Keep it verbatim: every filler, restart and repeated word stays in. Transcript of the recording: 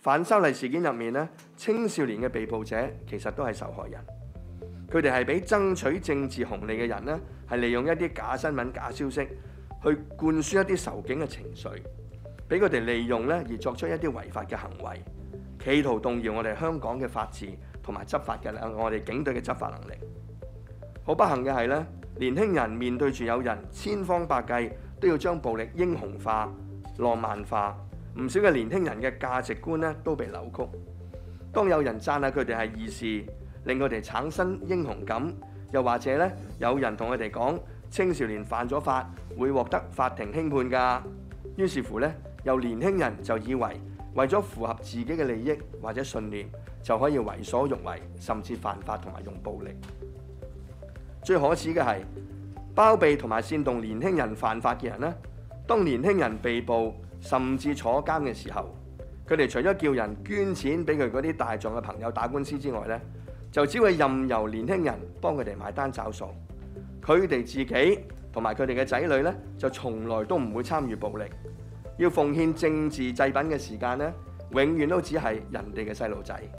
反修例事件入面咧，青少年嘅被捕者其實都係受害人。佢哋係俾爭取政治紅利嘅人咧，係利用一啲假新聞、假消息去灌輸一啲仇警嘅情緒，俾佢哋利用咧而作出一啲違法嘅行為，企圖動搖我哋香港嘅法治同埋執法嘅我哋警隊嘅執法能力。好不幸嘅係咧，年輕人面對住有人千方百計都要將暴力英雄化、浪漫化，唔少嘅年輕人嘅價值觀咧都被扭曲。當有人讚下佢哋係義士，令佢哋產生英雄感，又或者咧有人同佢哋講青少年犯咗法會獲得法庭輕判㗎，於是乎咧，有年輕人就以為為咗符合自己嘅利益或者信念，就可以為所欲為，甚至犯法同埋用暴力。最可恥嘅係包庇同埋煽動年輕人犯法嘅人咧，當年輕人被捕甚至坐監嘅時候，佢哋除咗叫人捐錢俾佢嗰啲大狀嘅朋友打官司之外咧，就只會任由年輕人幫佢哋買單找數。佢哋自己同埋佢哋嘅仔女咧，就從來都唔會參與暴力。要奉獻政治祭品嘅時間咧，永遠都只係人哋嘅細路仔。